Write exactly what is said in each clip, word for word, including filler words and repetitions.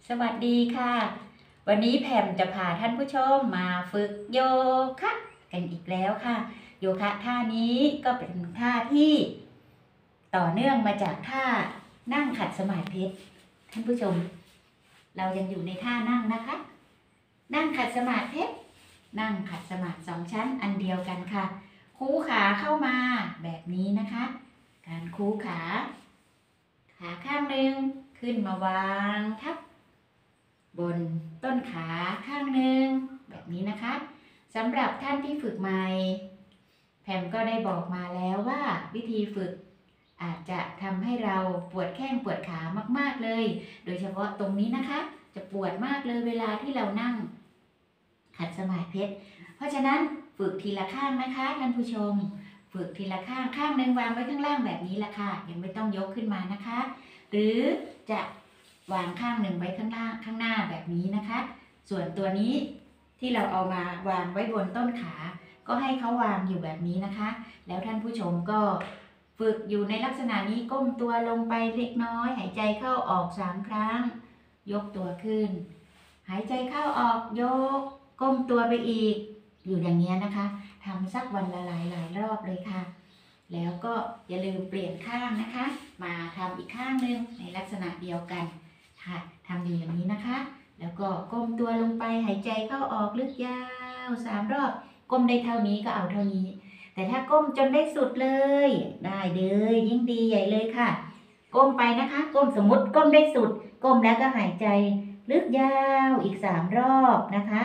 สวัสดีค่ะวันนี้แพมจะพาท่านผู้ชมมาฝึกโยคะกันอีกแล้วค่ะโยคะท่านี้ก็เป็นท่าที่ต่อเนื่องมาจากท่านั่งขัดสมาธิท่านผู้ชมเรายังอยู่ในท่านั่งนะคะนั่งขัดสมาธินั่งขัดสมาธิสองชั้นอันเดียวกันค่ะคูขาเข้ามาแบบนี้นะคะการคูขาขาข้างหนึ่งขึ้นมาวางทับบนต้นขาข้างหนึ่งแบบนี้นะคะสำหรับท่านที่ฝึกใหม่แพมก็ได้บอกมาแล้วว่าวิธีฝึกอาจจะทำให้เราปวดแข้งปวดขามากๆเลยโดยเฉพาะตรงนี้นะคะจะปวดมากเลยเวลาที่เรานั่งขัดสมาธิเพราะฉะนั้นฝึกทีละข้างนะคะท่านผู้ชมฝึกทีละข้างข้างหนึ่งวางไว้ข้างล่างแบบนี้แหละค่ะยังไม่ต้องยกขึ้นมานะคะหรือจะวางข้างหนึ่งไว้ข้างล่างข้างหน้าแบบนี้นะคะส่วนตัวนี้ที่เราเอามาวางไว้บนต้นขาก็ให้เขาวางอยู่แบบนี้นะคะแล้วท่านผู้ชมก็ฝึกอยู่ในลักษณะนี้ก้มตัวลงไปเล็กน้อยหายใจเข้าออกสามครั้งยกตัวขึ้นหายใจเข้าออกยกก้มตัวไปอีกอยู่อย่างนี้นะคะทำสักวันละหลายหลายรอบเลยค่ะแล้วก็อย่าลืมเปลี่ยนข้างนะคะมาทำอีกข้างหนึ่งในลักษณะเดียวกันค่ะทำอยู่อย่างนี้นะคะแล้วก็ก้มตัวลงไปหายใจเข้าออกลึกยาวสามรอบก้มได้เท่านี้ก็เอาเท่านี้แต่ถ้าก้มจนได้สุดเลยได้เลยยิ่งดีใหญ่เลยค่ะก้มไปนะคะก้มสมมติก้มได้สุดก้มแล้วก็หายใจลึกยาวอีกสามรอบนะคะ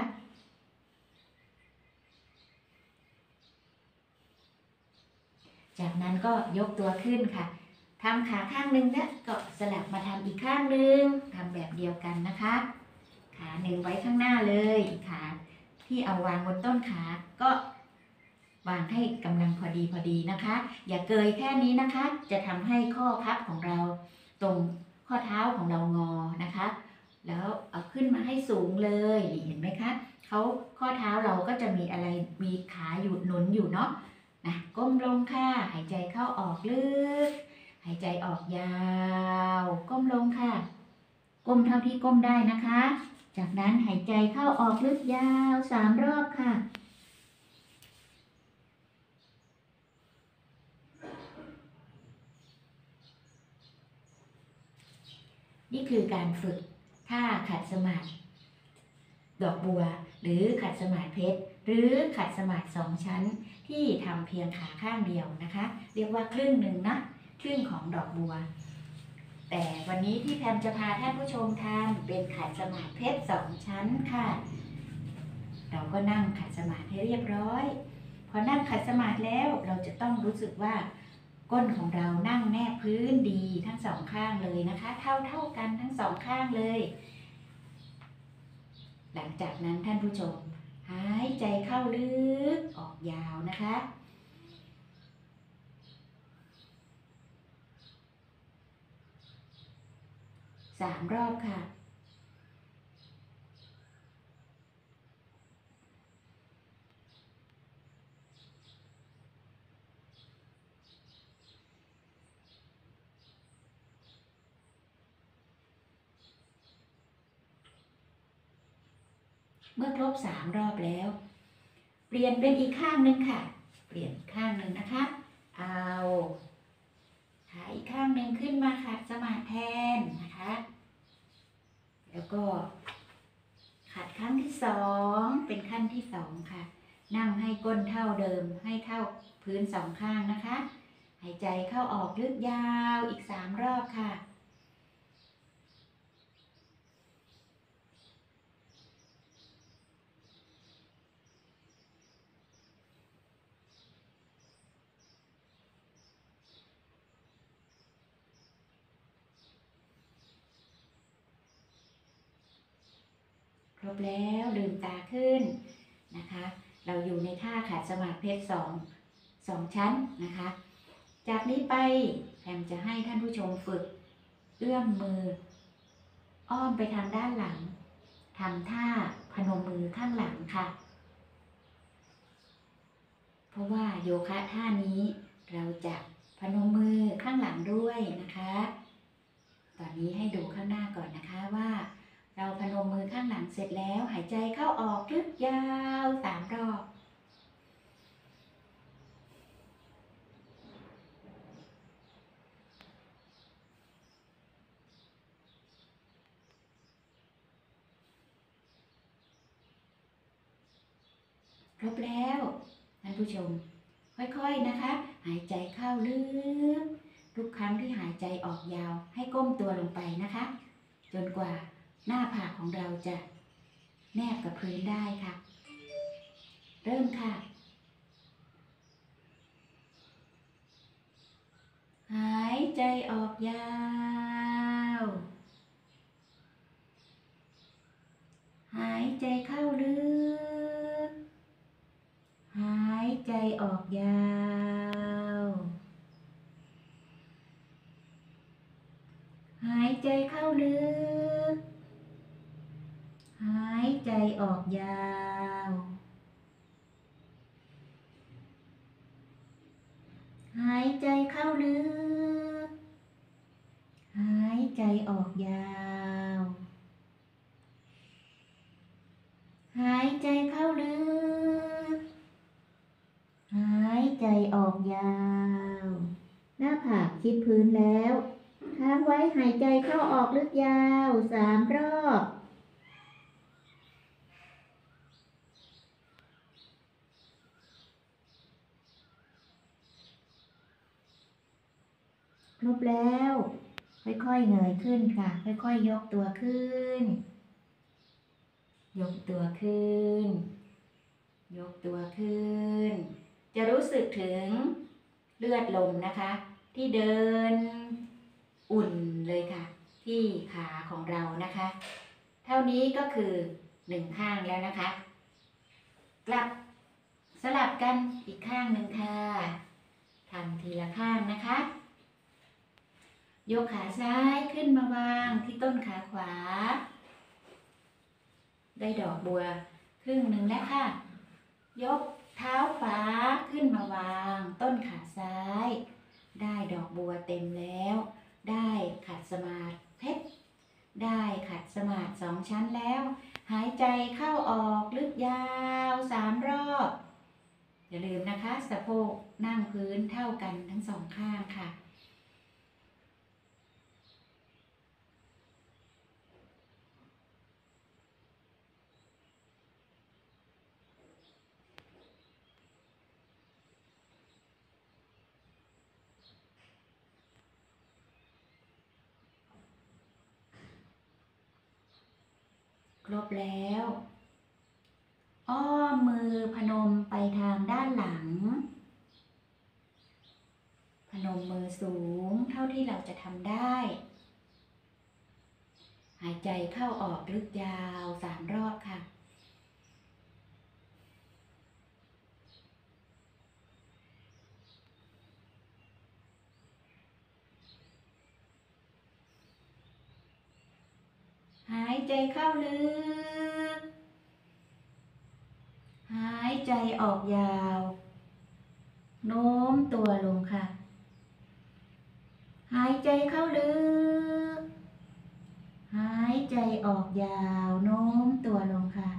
จากนั้นก็ยกตัวขึ้นค่ะทำขาข้างหนึ่งเนี่ยก็สลับมาทำอีกข้างหนึ่งทำแบบเดียวกันนะคะขาหนึ่งไว้ข้างหน้าเลยขาที่เอาวางบนต้นขาก็วางให้กำลังพอดีพอดีนะคะอย่าเกยแค่นี้นะคะจะทำให้ข้อพับของเราตรงข้อเท้าของเรางอนะคะแล้วเอาขึ้นมาให้สูงเลยเห็นไหมคะเขาข้อเท้าเราก็จะมีอะไรมีขาอยู่หนุนอยู่เนาะนะก้มลงค่ะหายใจเข้าออกลึกหายใจออกยาวก้มลงค่ะก้มเท่าที่ก้มได้นะคะจากนั้นหายใจเข้าออกลึกยาวสามรอบค่ะนี่คือการฝึกท่าขัดสมาธิดอกบัวหรือขัดสมาธิเพชรหรือขัดสมาธิสองชั้นที่ทำเพียงขาข้างเดียวนะคะเรียกว่าครึ่งหนึ่งนะครึ่งของดอกบัวแต่วันนี้ที่แพมจะพาท่านผู้ชมทำเป็นขัดสมาธิเพชรสองชั้นค่ะเราก็นั่งขัดสมาธิให้เรียบร้อยพอนั่งขัดสมาธิแล้วเราจะต้องรู้สึกว่าก้นของเรานั่งแนบพื้นดีทั้งสองข้างเลยนะคะเท่าเท่ากันทั้งสองข้างเลยหลังจากนั้นท่านผู้ชมหายใจเข้าลึกออกยาวนะคะสามรอบค่ะเมื่อครบสามรอบแล้วเปลี่ยนเป็นอีกข้างหนึ่งค่ะเปลี่ยนข้างหนึ่งนะคะเอาขาอีกข้างหนึ่งขึ้นมาขัดสมาธิแทนนะคะแล้วก็ขัดครั้งที่สองเป็นขั้นที่สองค่ะนั่งให้ก้นเท่าเดิมให้เท่าพื้นสองข้างนะคะหายใจเข้าออกลึกยาวอีกสามรอบค่ะครบแล้วลืมตาขึ้นนะคะเราอยู่ในท่าขัดสมาธิเพชรสองสองชั้นนะคะจากนี้ไปแพมจะให้ท่านผู้ชมฝึกเอื้อมมืออ้อมไปทางด้านหลังทำท่าพนมมือข้างหลังค่ะเพราะว่าโยคะท่านี้เราจะพนมมือข้างหลังด้วยนะคะตอนนี้ให้ดูข้างหน้าก่อนนะคะว่าเราพนมมือข้างหลังเสร็จแล้วหายใจเข้าออกลึกยาวสามรอบครบแล้วท่านผู้ชมค่อยๆนะคะหายใจเข้าลึกทุกครั้งที่หายใจออกยาวให้ก้มตัวลงไปนะคะจนกว่าหน้าผากของเราจะแนบกับพื้นได้ค่ะเริ่มค่ะหายใจออกยาวหายใจเข้าลึกหายใจออกยาวหายใจเข้าลึกหายใจออกยาวหายใจเข้าลึกหายใจออกยาวหายใจเข้าลึกหายใจออกยาวหน้าผากชิดพื้นแล้วค้างไว้หายใจเข้าออกลึกยาวสามรอบครบแล้วค่อยๆเงยขึ้นค่ะค่อยๆยกตัวขึ้นยกตัวขึ้นยกตัวขึ้นจะรู้สึกถึงเลือดลมนะคะที่เดินอุ่นเลยค่ะที่ขาของเรานะคะเท่านี้ก็คือหนึ่งข้างแล้วนะคะกลับสลับกันอีกข้างหนึ่งค่ะทำทีละข้างนะคะยกขาซ้ายขึ้นมาวางที่ต้นขาขวาได้ดอกบัวครึ่งหนึ่งแล้วค่ะยกเท้าขวาขึ้นมาวางต้นขาซ้ายได้ดอกบัวเต็มแล้วได้ขัดสมาธิเพชรได้ขัดสมาธิสองชั้นแล้วหายใจเข้าออกลึกยาวสามรอบอย่าลืมนะคะสะโพกนั่งพื้นเท่ากันทั้งสองข้างค่ะครบแล้วอ้อมมือพนมไปทางด้านหลังพนมมือสูงเท่าที่เราจะทำได้หายใจเข้าออกลึกยาวสามรอบค่ะหายใจเข้าลึกหายใจออกยาวโน้มตัวลงค่ะหายใจเข้าลึกหายใจออกยาวโน้มตัวลงค่ะ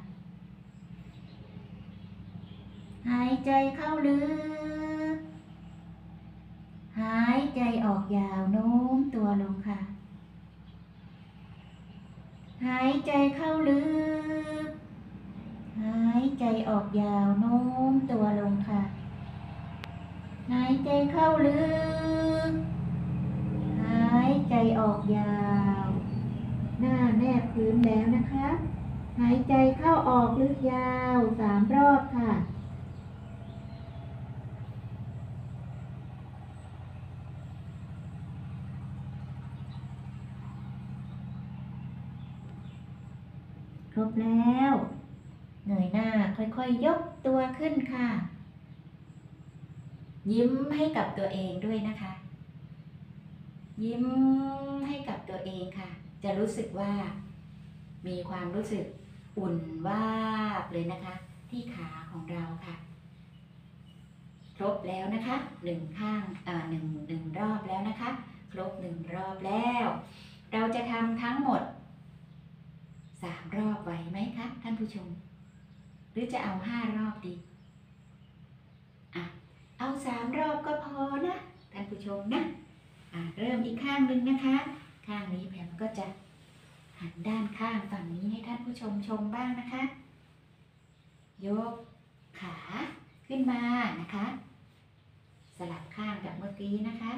หายใจเข้าลึกหายใจออกยาวโน้มตัวลงค่ะหายใจเข้าลึกหายใจออกยาวโน้มตัวลงค่ะหายใจเข้าลึกหายใจออกยาวหน้าแนบพื้นแล้วนะคะหายใจเข้าออกลึกยาวสามรอบค่ะครบแล้วเงยหน้าค่อยๆยกตัวขึ้นค่ะยิ้มให้กับตัวเองด้วยนะคะยิ้มให้กับตัวเองค่ะจะรู้สึกว่ามีความรู้สึกอุ่นวาบเลยนะคะที่ขาของเราค่ะครบแล้วนะคะหนึ่งข้างอ่าหนึ่งหนึ่งรอบแล้วนะคะครบหนึ่งรอบแล้วเราจะทำทั้งหมดามรอบไหวไหมคะท่านผู้ชมหรือจะเอาห้ารอบดีอ่ะเอาสามรอบก็พอนะท่านผู้ชมนะอ่ะเริ่มอีกข้างหนึ่งนะคะข้างนี้แผมก็จะหันด้านข้างฝั่งนี้ให้ท่านผู้ชมชมบ้างนะคะยกขาขึ้นมานะคะสลับข้างกับเมื่อกี้นะคะ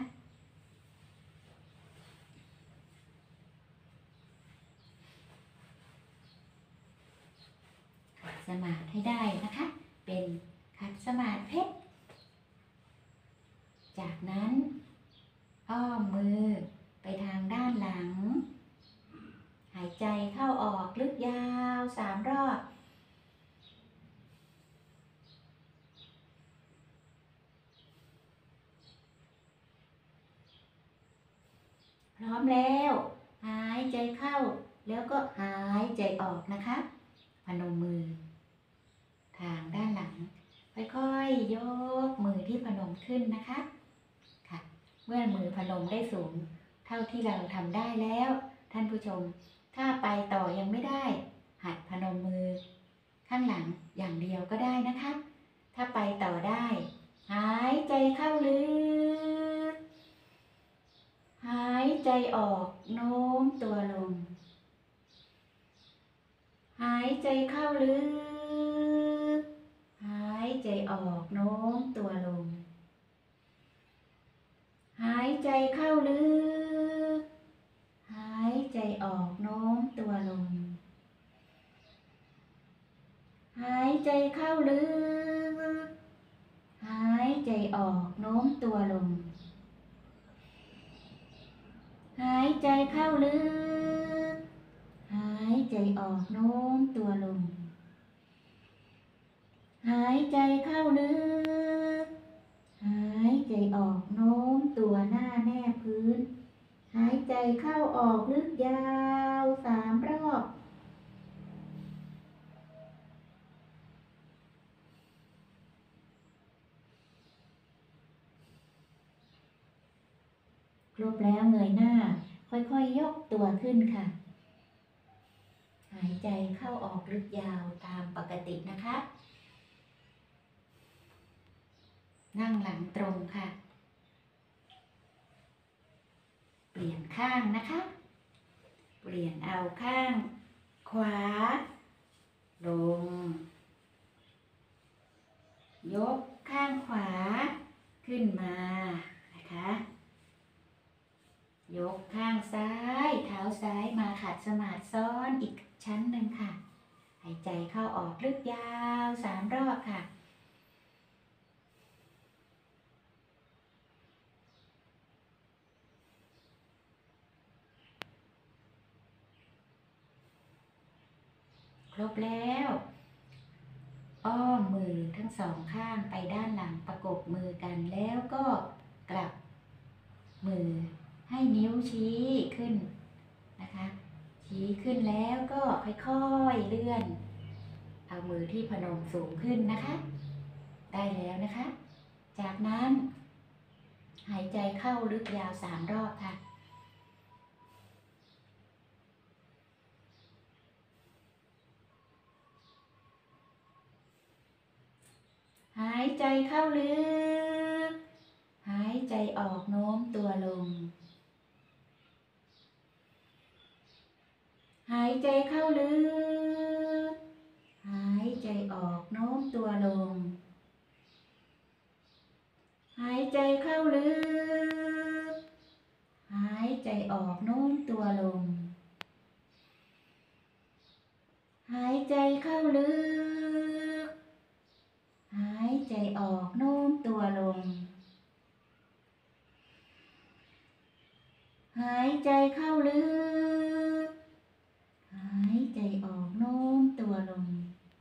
ขัดสมาธิให้ได้นะคะเป็นขัดสมาธิเพชรจากนั้นอ้อมมือไปทางด้านหลังหายใจเข้าออกลึกยาวสามรอบพร้อมแล้วหายใจเข้าแล้วก็หายใจออกนะคะพนมมือทางด้านหลังค่อยๆยกมือที่พนมขึ้นนะคะค่ะเมื่อมือพนมได้สูงเท่าที่เราทำได้แล้วท่านผู้ชมถ้าไปต่อยังไม่ได้หัดพนมมือข้างหลังอย่างเดียวก็ได้นะคะถ้าไปต่อได้หายใจเข้าลึกหายใจออกโน้มตัวลงหายใจเข้าลึกหายใจออกโน้มตัวลงหายใจเข้าลึกหายใจออกโน้มตัวลงหายใจเข้าลึกหายใจออกโน้มตัวลงหายใจเข้าลึกหายใจออกโน้มตัวลงหายใจเข้าลึกหายใจออกโน้มตัวหน้าแนบพื้นหายใจเข้าออกลึกยาวสามรอบครบแล้วเงยหน้าค่อยๆ ยกตัวขึ้นค่ะหายใจเข้าออกลึกยาวตามปกตินะคะนั่งหลังตรงค่ะเปลี่ยนข้างนะคะเปลี่ยนเอาข้างขวาลงยกข้างขวาขึ้นมานะคะยกข้างซ้ายเท้าซ้ายมาขัดสมาธิซ้อนอีกชั้นหนึ่งค่ะหายใจเข้าออกลึกยาวสามรอบค่ะครบแล้วอ้อมมือทั้งสองข้างไปด้านหลังประกบมือกันแล้วก็กลับมือให้นิ้วชี้ขึ้นนะคะชี้ขึ้นแล้วก็ค่อยๆเลื่อนเอามือที่พนมสูงขึ้นนะคะได้แล้วนะคะจากนั้นหายใจเข้าลึกยาวสามรอบค่ะหายใจเข้าลึกหายใจออกโน้มตัวลงหายใจเข้าลึกหายใจออกโน้มตัวลงหายใจเข้าลึกหายใจออกโน้มตัวลงหายใจเข้าลึกหายใจออกโน้มตัวลงหายใจเข้าลึกหายใจออกโน้มตัวลง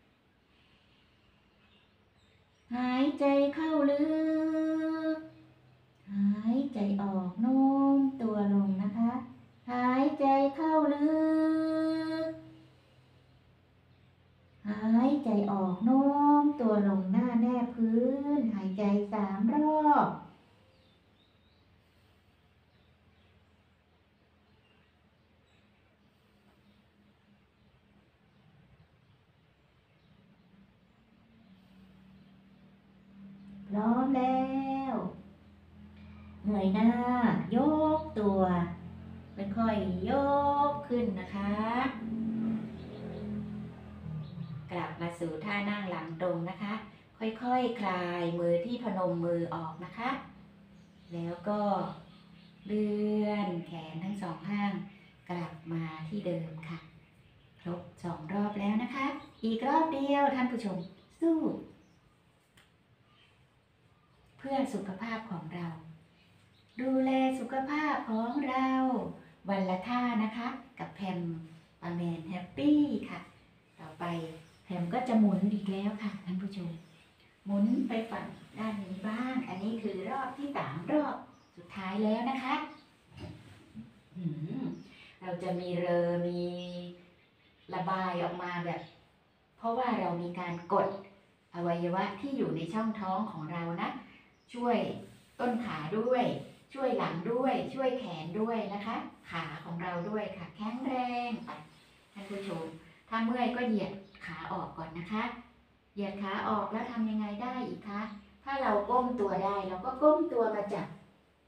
หายใจเข้าลึกหายใจออกโน้มตัวลงนะคะหายใจเข้าลึกหายใจออกโน้มตัวลงหน้าแนบพื้นหายใจสามรอบยหน้ายกตัวค่อยๆยกขึ้นนะคะกลับมาสู่ท่านั่งหลังตรงนะคะค่อยๆ ค, คลายมือที่พนมมือออกนะคะแล้วก็เลื่อนแขนทั้งสองข้างกลับมาที่เดิมค่ะครบสองรอบแล้วนะคะอีกรอบเดียวท่านผู้ชมสู้เพื่อสุขภาพของเราดูแลสุขภาพของเราวันละท่านะคะกับแพมปาแมนแฮปปี้ค่ะต่อไปแพมก็จะหมุนอีกแล้วค่ะท่านผู้ชมหมุนไปฝั่งด้านนี้บ้างอันนี้คือรอบที่สามรอบสุดท้ายแล้วนะคะเราจะมีเรอมีระบายออกมาแบบเพราะว่าเรามีการกดอวัยวะที่อยู่ในช่องท้องของเรานะช่วยต้นขาด้วยช่วยหลังด้วยช่วยแขนด้วยนะคะขาของเราด้วยค่ะแข็งแรงไปท่านผู้ชมถ้าเมื่อยก็เหยียดขาออกก่อนนะคะเหยียดขาออกแล้วทำยังไงได้อีกคะถ้าเราก้มตัวได้เราก็ก้มตัวมาจับ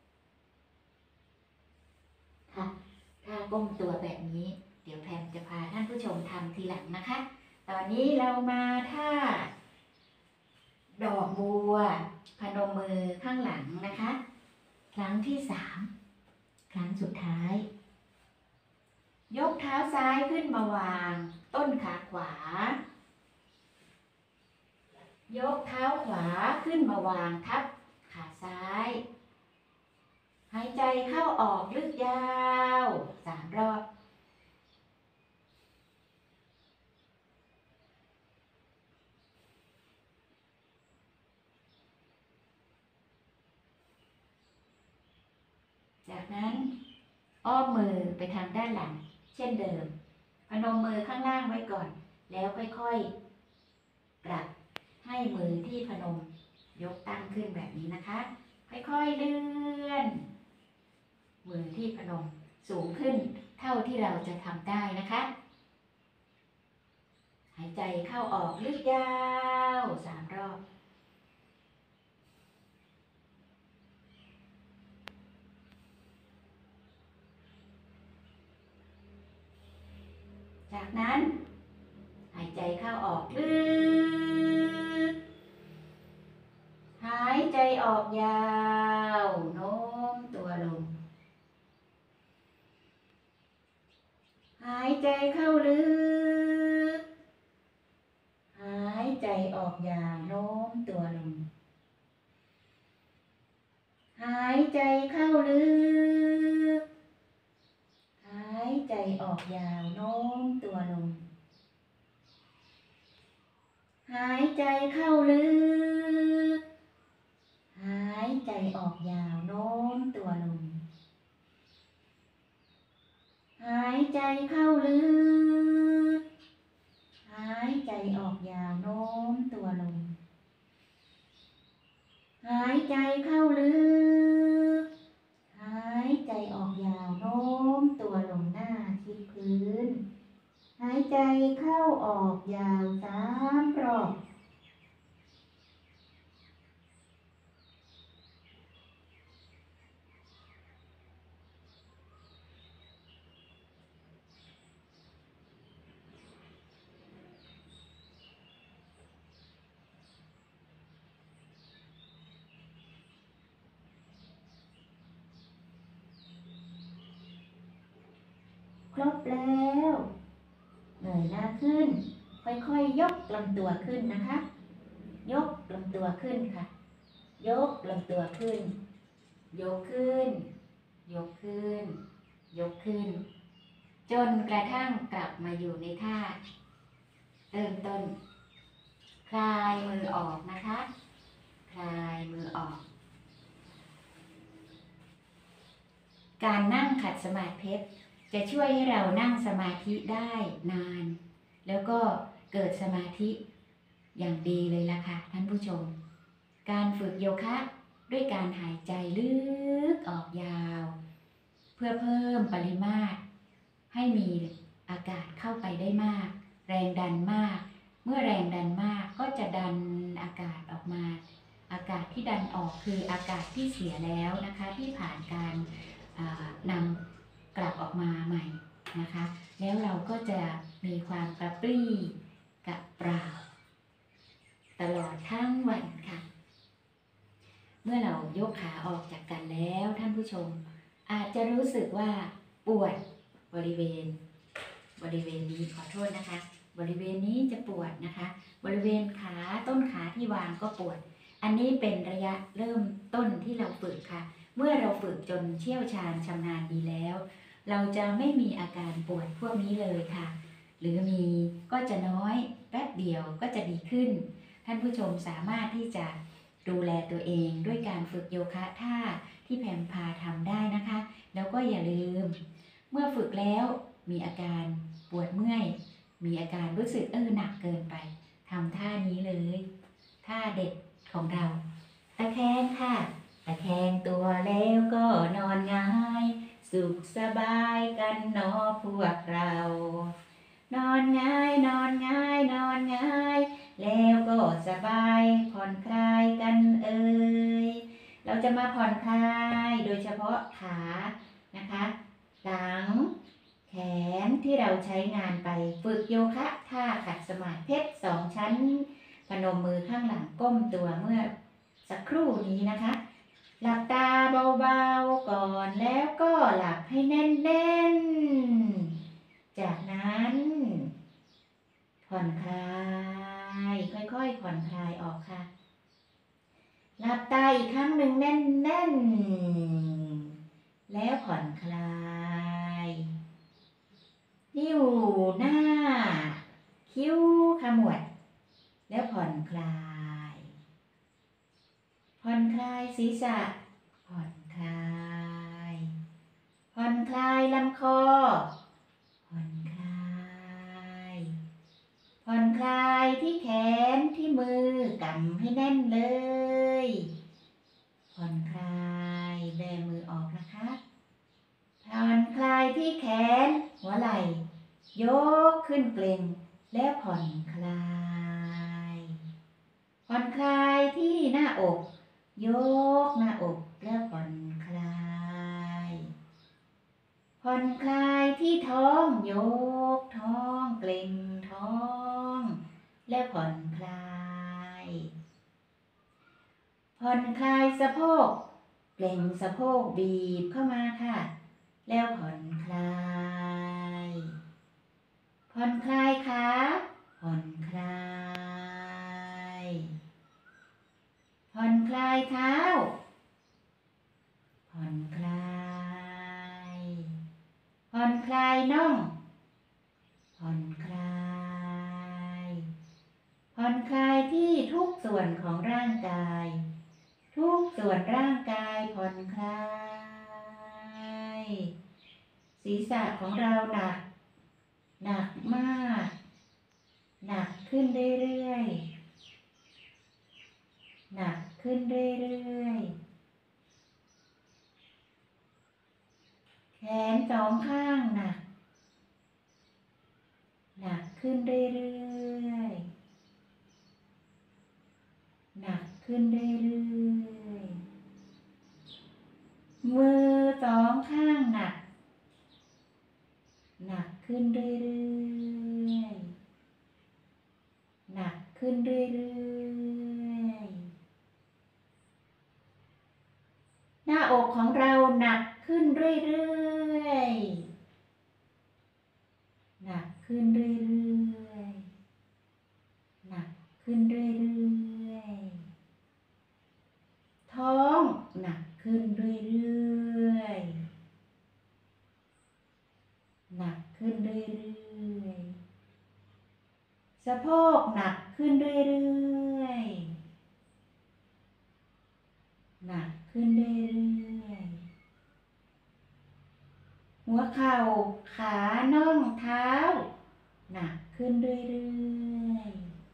ค่ะถ้าก้มตัวแบบนี้เดี๋ยวแพมจะพาท่านผู้ชมทำทีหลังนะคะตอนนี้เรามาท่าดอกบัวพนมมือข้างหลังนะคะครั้งที่สามครั้งสุดท้ายยกเท้าซ้ายขึ้นมาวางต้นขาขวายกเท้าขวาขึ้นมาวางทับขาซ้ายหายใจเข้าออกลึกยาวสามรอบจากนั้นอ้อมมือไปทางด้านหลังเช่นเดิมพนมมือข้างล่างไว้ก่อนแล้วค่อยๆปรับให้มือที่พนมยกตั้งขึ้นแบบนี้นะคะค่อยๆเลื่อนมือที่พนมสูงขึ้นเท่าที่เราจะทำได้นะคะหายใจเข้าออกลึกยาวสามรอบจากนั้นหายใจเข้าออกลึกหายใจออกยาวโน้มตัวลงหายใจเข้าลึกหายใจออกยาวโน้มตัวลงหายใจเข้าลึกหายใจออกยาวโน้มตัวลงหายใจเข้าลึกหายใจออกยาวโน้มตัวลงหายใจเข้าลึกหายใจออกยาวโน้มตัวลงหายใจเข้าลึกหายใจออกยาวโน้มตัวลงหน้าชิดพื้นหายใจเข้าออกยาวสามรอบครบแล้วเงยหน้าขึ้นค่อยๆยกลำตัวขึ้นนะคะยกลำตัวขึ้นค่ะยกลำตัวขึ้นยกขึ้นยกขึ้นยกขึ้นจนกระทั่งกลับมาอยู่ในท่าเริ่มต้นคลายมือออกนะคะคลายมือออกการนั่งขัดสมาธิจะช่วยให้เรานั่งสมาธิได้นานแล้วก็เกิดสมาธิอย่างดีเลยล่ะค่ะท่านผู้ชมการฝึกโยคะด้วยการหายใจลึกออกยาวเพื่อเพิ่มปริมาตรให้มีอากาศเข้าไปได้มากแรงดันมากเมื่อแรงดันมากก็จะดันอากาศออกมาอากาศที่ดันออกคืออากาศที่เสียแล้วนะคะที่ผ่านการนำกลับออกมาใหม่นะคะแล้วเราก็จะมีความกระปรี้กระเปร่าตลอดทั้งวันค่ะเมื่อเรายกขาออกจากกันแล้วท่านผู้ชมอาจจะรู้สึกว่าปวดบริเวณบริเวณนี้ขอโทษนะคะบริเวณนี้จะปวดนะคะบริเวณขาต้นขาที่วางก็ปวดอันนี้เป็นระยะเริ่มต้นที่เราฝึกค่ะเมื่อเราฝึกจนเชี่ยวชาญชำนาญดีแล้วเราจะไม่มีอาการปวดพวกนี้เลยค่ะหรือมีก็จะน้อยแป๊บเดียวก็จะดีขึ้นท่านผู้ชมสามารถที่จะดูแลตัวเองด้วยการฝึกโยคะท่าที่แพมพาทำได้นะคะแล้วก็อย่าลืมเมื่อฝึกแล้วมีอาการปวดเมื่อยมีอาการรู้สึกเออหนักเกินไปทำท่านี้เลยท่าเด็ดของเราตะแคงค่ะตะแคงตัวแล้วก็นอนง่ายสุขสบายกันเนาะพวกเรานอนง่ายนอนง่ายนอนง่ายแล้วก็สบายผ่อนคลายกันเอ่ยเราจะมาผ่อนคลายโดยเฉพาะขานะคะหลังแขนที่เราใช้งานไปฝึกโยคะท่าขัดสมาธิเพชรสองชั้นพนมมือข้างหลังก้มตัวเมื่อสักครู่นี้นะคะหลับตาเบาๆก่อนแล้วก็หลับให้แน่นๆจากนั้นผ่อนคลายค่อยๆผ่อนคลายออกค่ะหลับตาอีกครั้งหนึ่งแน่นๆแล้วผ่อนคลายนิ้วหน้าคิ้วขมวดแล้วผ่อนคลายผ่อนคลายศีรษะผ่อนคลายผ่อนคลายลำคอผ่อนคลายผ่อนคลายที่แขนที่มือกำให้แน่นเลยผ่อนคลายแบมือออกนะคะผ่อนคลายที่แขนหัวไหล่ยกขึ้นเกร็งแล้วผ่อนคลายผ่อนคลายที่หน้าอกยกหน้าอกแล้วผ่อนคลายผ่อนคลายที่ท้องยกท้องเกร็งท้องแล้วผ่อนคลายผ่อนคลายสะโพกเกร็งสะโพกบีบเข้ามาค่ะแล้วผ่อนคลายผ่อนคลายขาผ่อนคลายผ่อนคลายเท้าผ่อนคลายผ่อนคลายน่องผ่อนคลายผ่อนคลายที่ทุกส่วนของร่างกายทุกส่วนร่างกายผ่อนคลายศีรษะของเราหนักหนักมากหนักขึ้นเรื่อยๆหนักขึ้นเรื่อยๆแขนสองข้างหนักหนักขึ้นเรื่อยๆหนักขึ้นเรื่อยๆมือสองข้างหนักหนักขึ้นเรื่อยๆหนักขึ้นเรื่อยๆหน้าอกของเราหนักขึ้นเรื่อยๆหนักขึ้นเรื่อยๆหนักขึ้นเรื่อยๆท้องหนักขึ้นเรื่อยๆหนักขึ้นเรื่อยๆสะโพกหนักขึ้นเรื่อยๆหนักขึ้นเรื่อยๆหัวเข่าขาน่องเท้าหนักขึ้นเรื่อย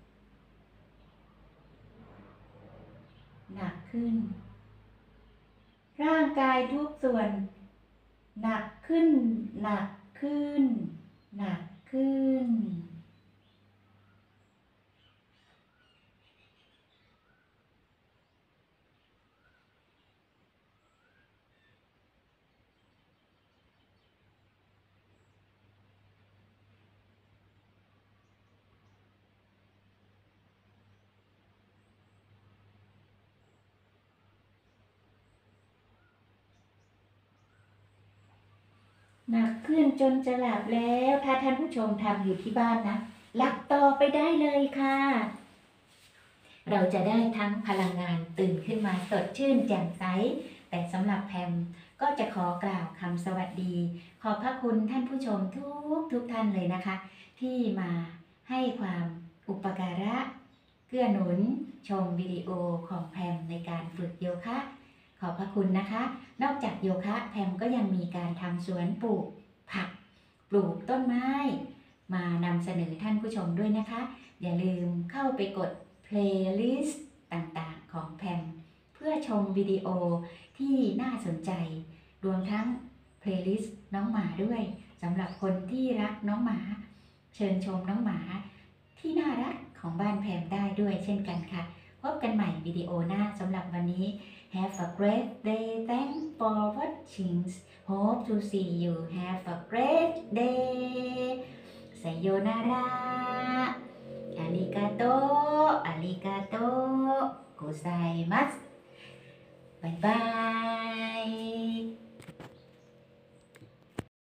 ๆหนักขึ้นร่างกายทุกส่วนหนักขึ้นหนักขึ้นหนักขึ้นหนักขึ้นจนจะหลับแล้ว ถ้าท่านผู้ชมทำอยู่ที่บ้านนะหลับต่อไปได้เลยค่ะ เราจะได้ทั้งพลังงานตื่นขึ้นมาสดชื่นแจ่มใส แต่สำหรับแพมก็จะขอกล่าวคำสวัสดี ขอบพระคุณท่านผู้ชมทุกทุกท่านเลยนะคะ ที่มาให้ความอุปการะเกื้อหนุนชมวิดีโอของแพมในการฝึกโยคะ ขอบพระคุณนะคะ นอกจากโยคะแพมก็ยังมีการทำสวนปลูกผักปลูกต้นไม้ มานำเสนอท่านผู้ชมด้วยนะคะ อย่าลืมเข้าไปกด playlist ต่างๆของแพมเพื่อชมวิดีโอที่น่าสนใจ รวมทั้ง playlist น้องหมาด้วยสำหรับคนที่รักน้องหมา เชิญชมน้องหมาที่น่ารักของบ้านแพมได้ด้วยเช่นกันค่ะ พบกันใหม่วิดีโอหน้าสำหรับวันนี้ Have a great day. Thanks for watching. Hope to see you. Have a great day. Sayonara. Arigato. Arigato. Gozaimasu. Bye bye.